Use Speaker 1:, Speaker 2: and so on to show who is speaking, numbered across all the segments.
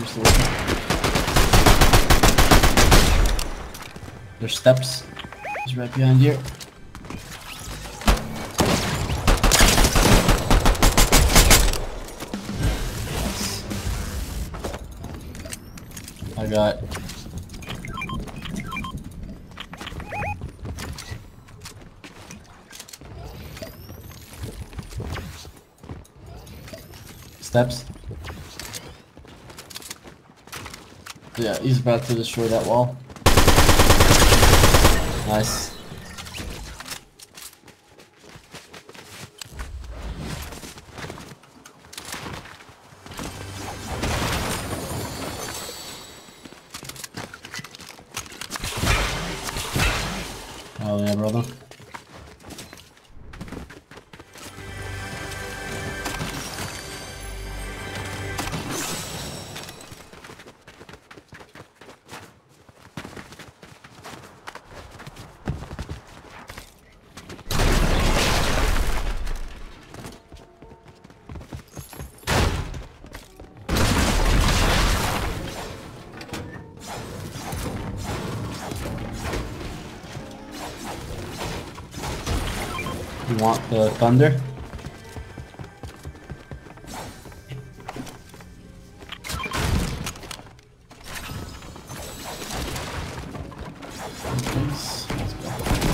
Speaker 1: Here's the weapon. There's steps. He's right behind here. I got steps. Yeah, he's about to destroy that wall. Nice. Oh yeah, brother. You want the thunder? Let's go.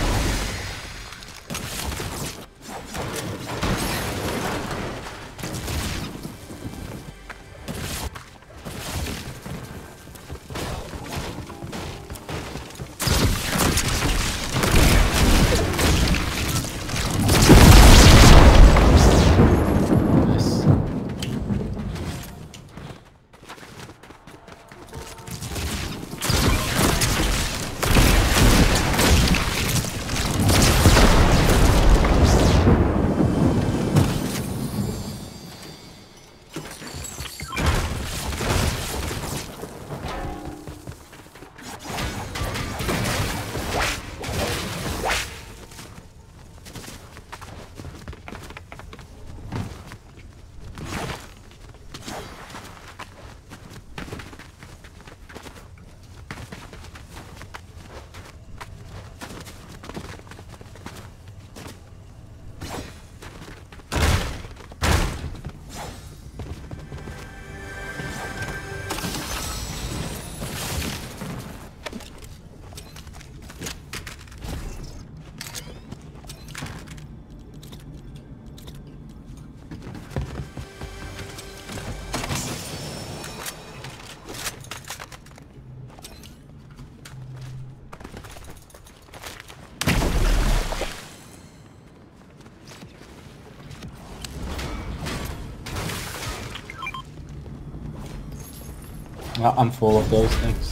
Speaker 1: I'm full of those things.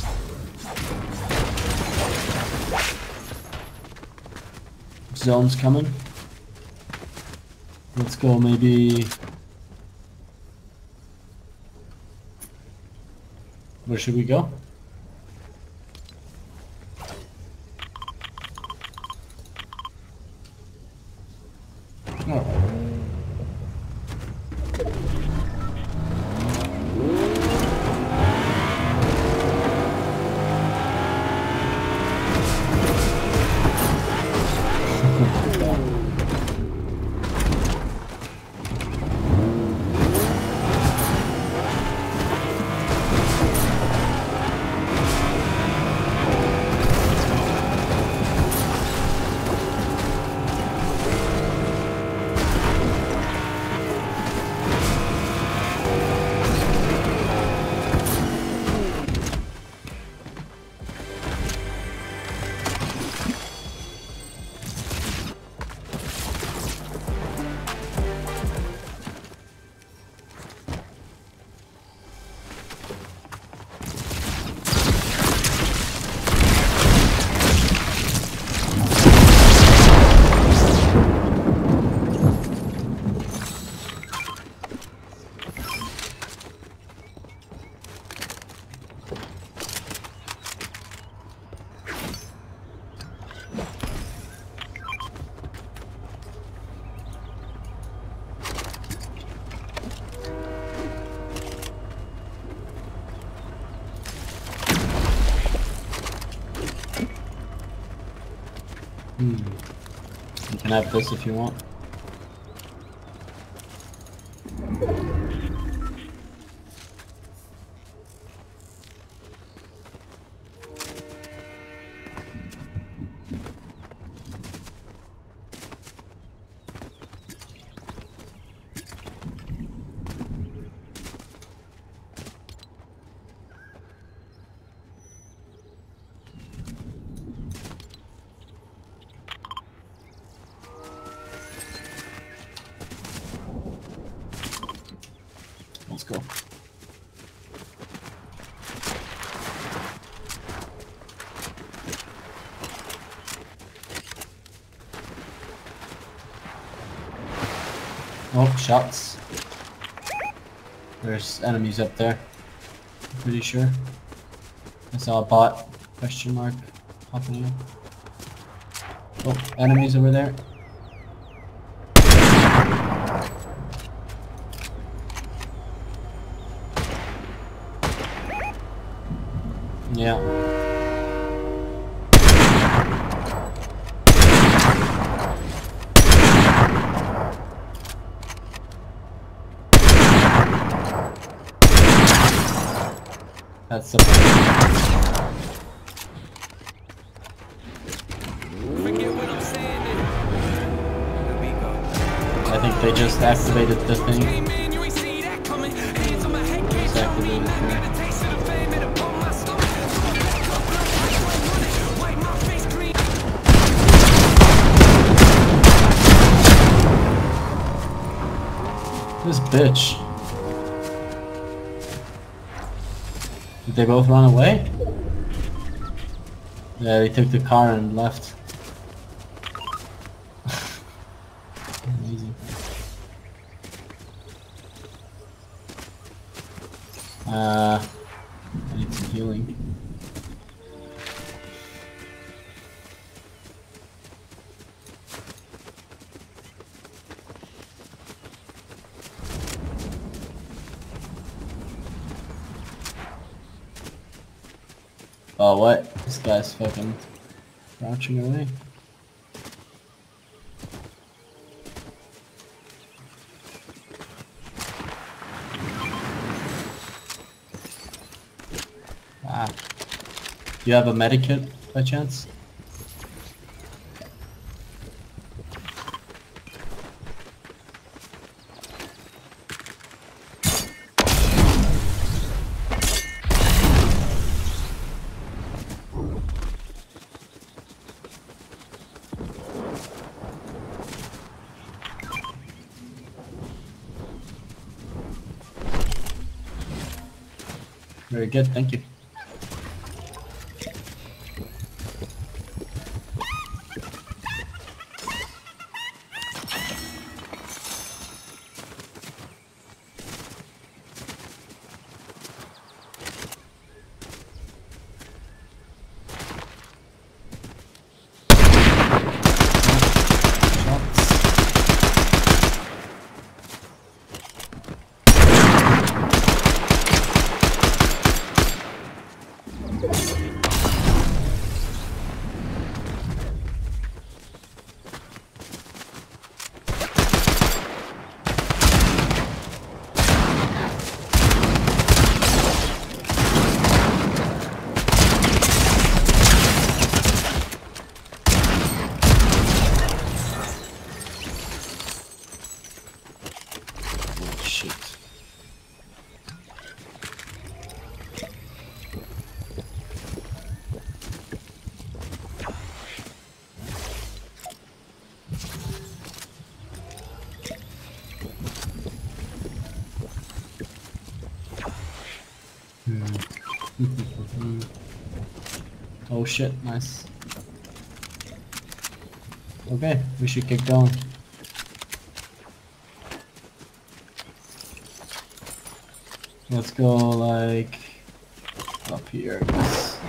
Speaker 1: Zone's coming. Let's go maybe... Where should we go? Oh. You can have this if you want. Let's go. Oh, shots. There's enemies up there. I'm pretty sure. I saw a bot, question mark, popping up. Oh, enemies over there. Yeah. That's the I think they just activated the thing. Just activated here. This bitch. Did they both run away? Yeah, they took the car and left. Amazing. I need some healing. Oh, what? This guy's fucking crouching away. Ah. Do you have a medikit by chance? Very good, thank you. Shit. Oh shit, nice. Okay, we should get going. Let's go like up here, I guess.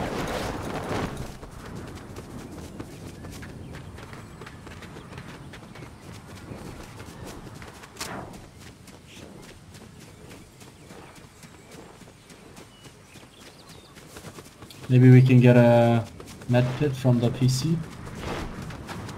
Speaker 1: Maybe we can get a med kit from the PC.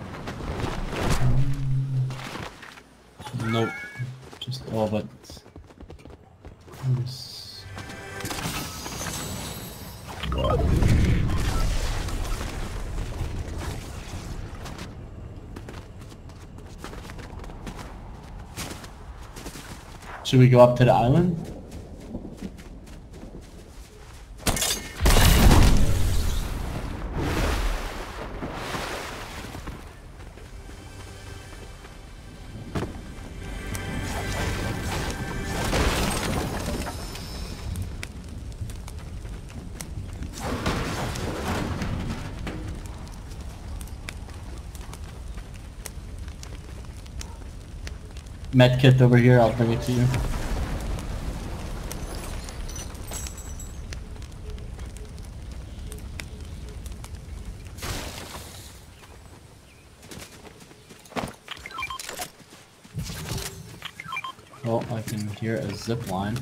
Speaker 1: Should we go up to the island? Medkit over here, I'll bring it to you. Oh, I can hear a zip line.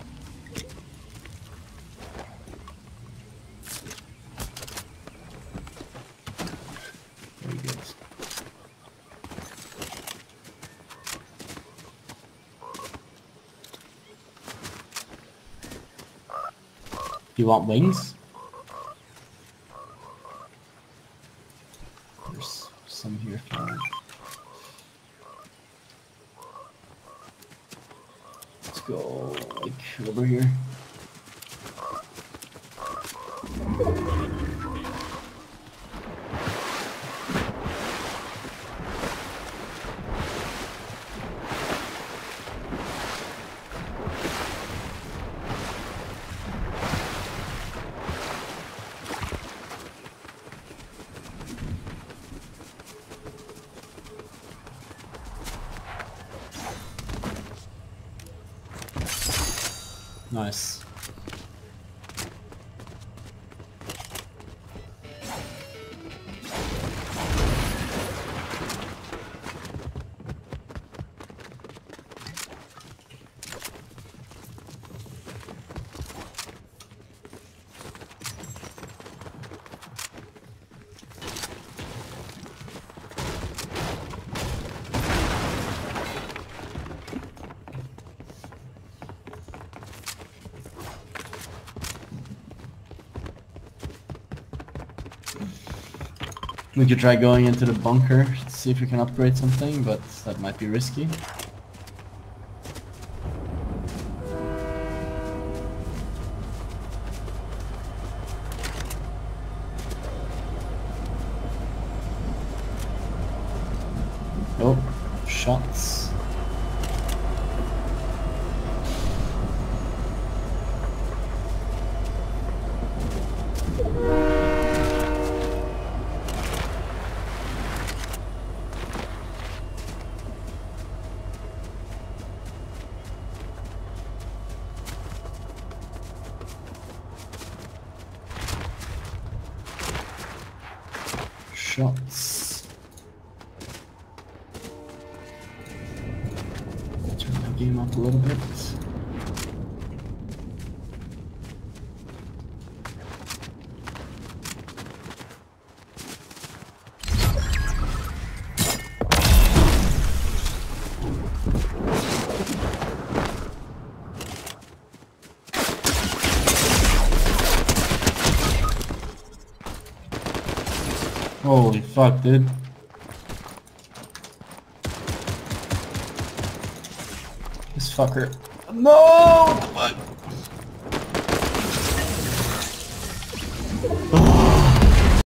Speaker 1: Very good. Do you want wings? There's some here if you want. Let's go like over here. Nice. We could try going into the bunker to see if we can upgrade something, but that might be risky. Oh, shots. Shots. Turn the game up a little bit. Holy fuck, dude. This fucker. No! What the fuck?